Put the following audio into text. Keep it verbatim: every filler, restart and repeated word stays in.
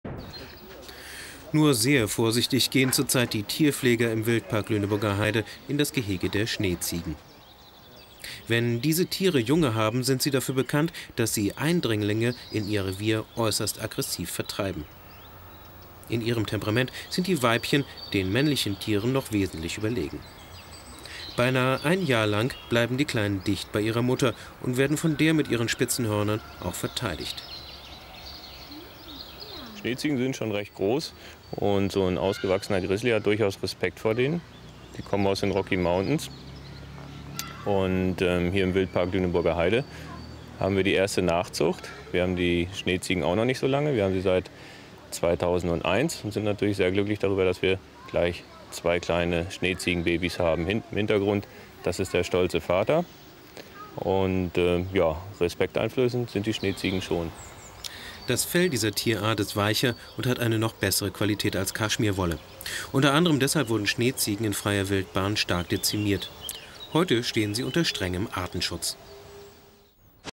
Nur sehr vorsichtig gehen zurzeit die Tierpfleger im Wildpark Lüneburger Heide in das Gehege der Schneeziegen. Wenn diese Tiere Junge haben, sind sie dafür bekannt, dass sie Eindringlinge in ihr Revier äußerst aggressiv vertreiben. In ihrem Temperament sind die Weibchen den männlichen Tieren noch wesentlich überlegen. Beinahe ein Jahr lang bleiben die Kleinen dicht bei ihrer Mutter und werden von der mit ihren spitzen Hörnern auch verteidigt. Schneeziegen sind schon recht groß und so ein ausgewachsener Grizzly hat durchaus Respekt vor denen. Die kommen aus den Rocky Mountains. Und ähm, hier im Wildpark Lüneburger Heide haben wir die erste Nachzucht. Wir haben die Schneeziegen auch noch nicht so lange. Wir haben sie seit zweitausendeins und sind natürlich sehr glücklich darüber, dass wir gleich zwei kleine Schneeziegenbabys haben. Im Hintergrund, das ist der stolze Vater. Und äh, ja, respekteinflößend sind die Schneeziegen schon. Das Fell dieser Tierart ist weicher und hat eine noch bessere Qualität als Kaschmirwolle. Unter anderem deshalb wurden Schneeziegen in freier Wildbahn stark dezimiert. Heute stehen sie unter strengem Artenschutz.